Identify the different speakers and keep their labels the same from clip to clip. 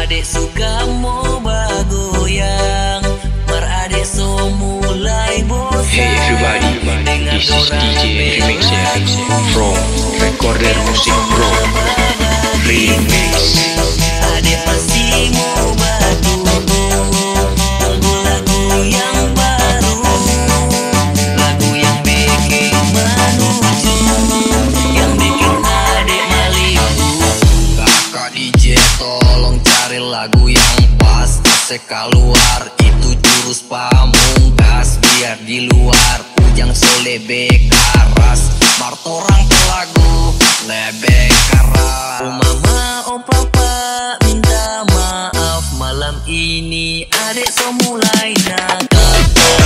Speaker 1: adek suka mau bagoyang, mar adek so mulai bosan.
Speaker 2: Hey everybody, this is DJ Remixer from Recorder Music Pro Remix.
Speaker 1: Adek pasti mau batu lagu yang baru, lagu yang bikin menuju, yang bikin adek malibu.
Speaker 3: Kakak DJ tolong cari lagu yang pas, seka luar itu jurus pamungkas, biar di luar ujang so lebih karas, martorang lagu lebih karas.
Speaker 1: Oh mama, oh papa, minta maaf malam ini adek so mulai nakal.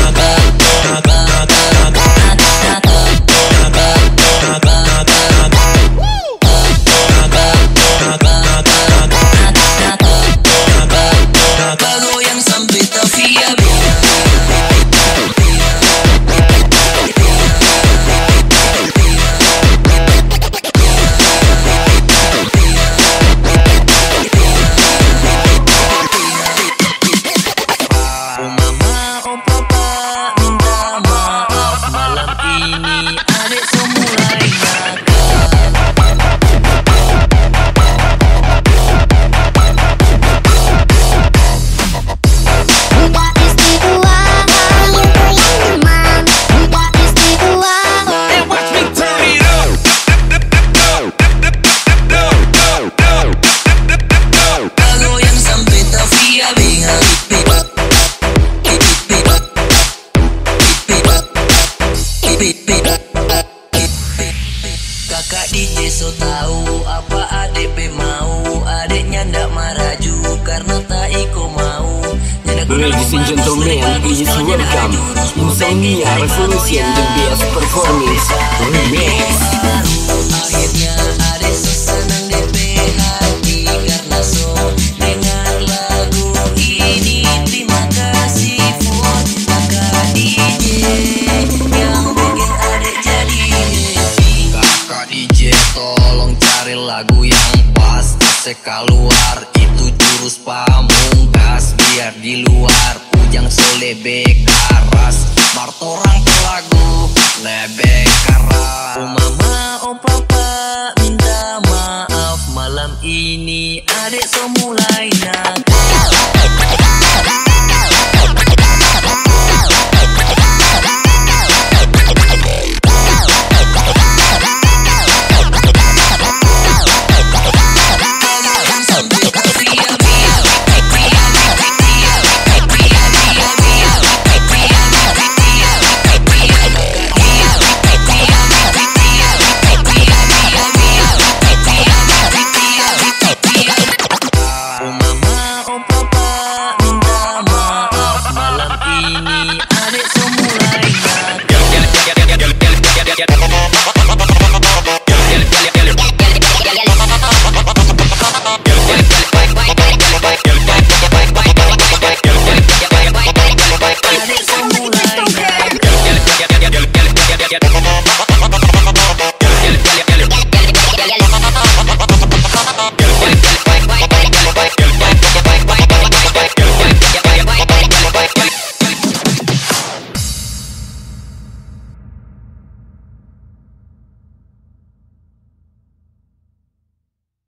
Speaker 1: Bagoyang sampai tafia. Kakak DJ so tahu apa ADP mau, adeknya ndak maraju karena tak iko mau.
Speaker 4: Ladies and gentlemen, please welcome Insomnia Revolution, the best performance remix.
Speaker 1: Akhirnya adek so senang DP hati karena so dengar lagu ini. Terima kasih for kakak DJ yang bikin adek jadi happy.
Speaker 3: Kakak DJ tolong cari lagu yang pas, seka luar itu jurus pamungkas, biar di luar ujang so lebih karas, martorang lagu lebih karas.
Speaker 1: Oh mama, oh papa, minta maaf malam ini adek so mulai